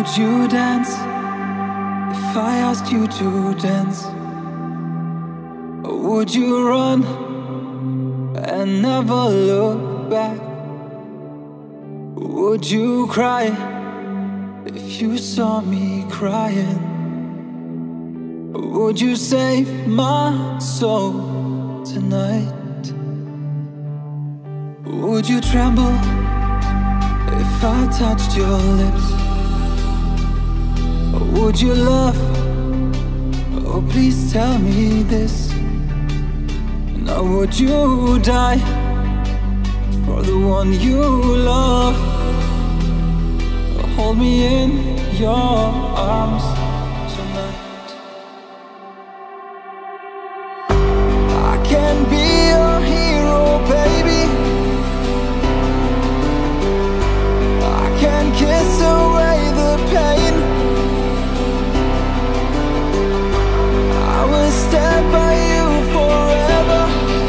Would you dance if I asked you to dance? Or would you run and never look back? Would you cry if you saw me crying? Or would you save my soul tonight? Would you tremble if I touched your lips? Or would you love? Oh, please tell me this. Now would you die for the one you love? Or hold me in your arms tonight? I can be your hero, baby. I can kiss away the pain. I will stand by you forever.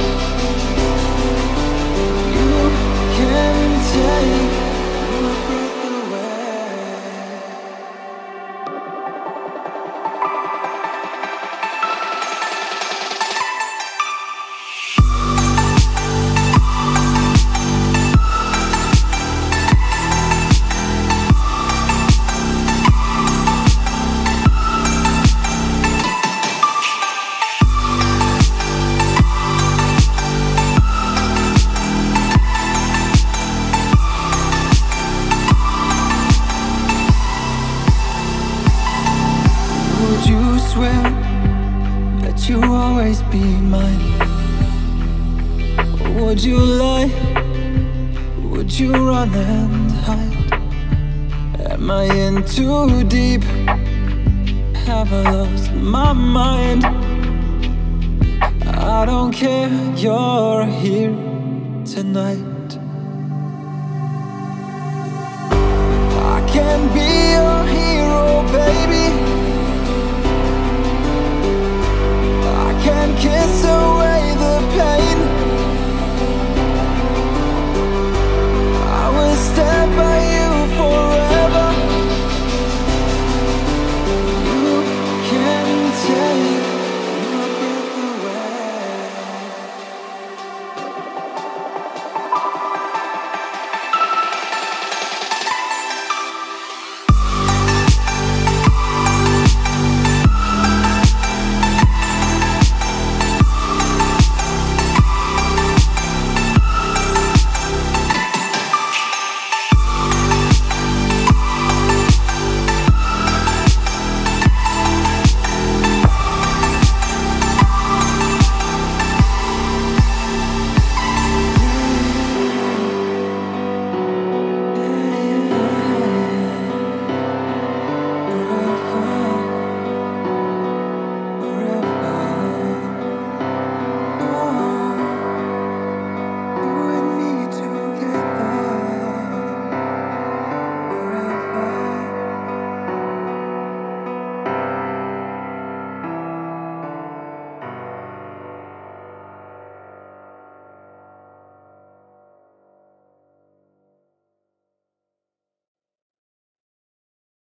You can take my breath away. Would you swear that you always be mine? Or would you lie? Would you run and hide? Am I in too deep? Have I lost my mind? I don't care, you're here tonight. I can be your hero, baby.